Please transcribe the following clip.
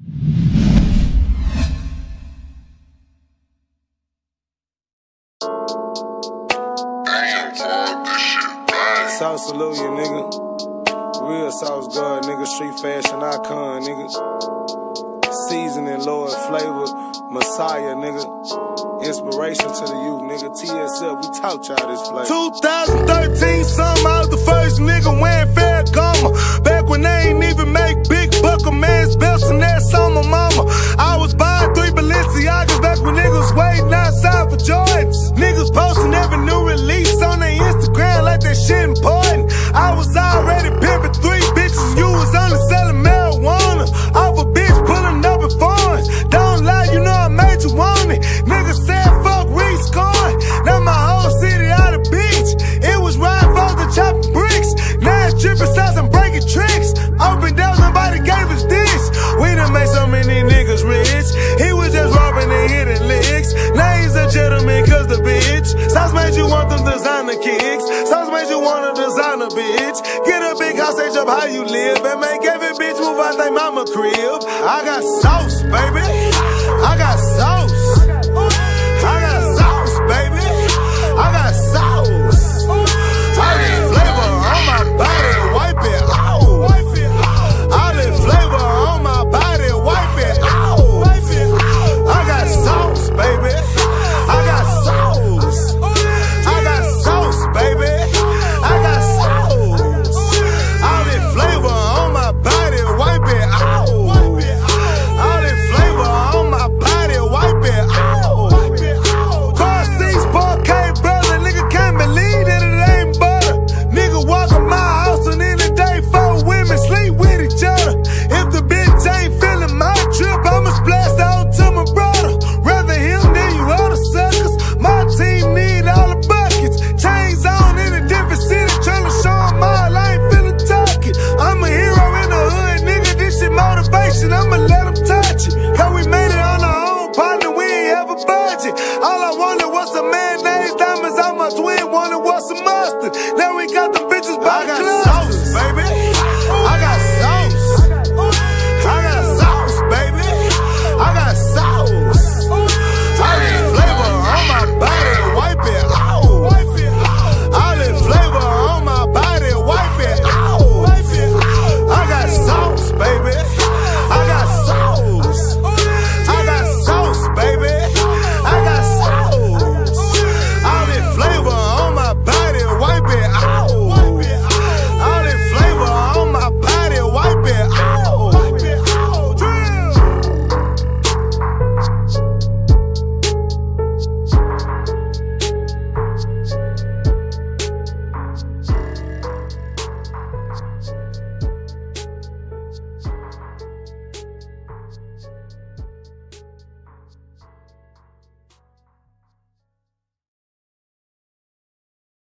South salute you, nigga. Real South God, nigga. Street fashion icon, nigga. Seasoning, Lord, flavor, Messiah, nigga. Inspiration to the youth, nigga. TSF, we taught y'all this flavor. 2013, something, I was the first nigga wearing Ferragamo. Back when they ain't even make big buckle man's belts and that's on my mama. I was buying 3 Balenciagas back when niggas waiting outside for Jordans. Niggas posting every new release on their Instagram like that shit important. I was already pimping 3 bitches, you was only selling marijuana. Off a bitch pulling up in foreigns. Don't lie, you know I made you want it. Niggas said fuck rescoring. Now my whole city out of beach. It was riding folks and chopping bricks. Now it's dripping sauce and breaking tricks. Open doors, nobody gave us this. We done made so many niggas rich. He was just robbing and hitting licks. Now he's a gentleman cause the bitch Sauce made you want them designer kicks. Sauce made you want a designer bitch. Get a big house, age up how you live, and make every bitch move out they mama crib. I got sauce, baby. I got sauce.